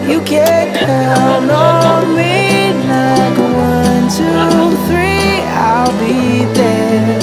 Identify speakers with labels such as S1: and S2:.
S1: You can count on me like 1, 2, 3, I'll be there.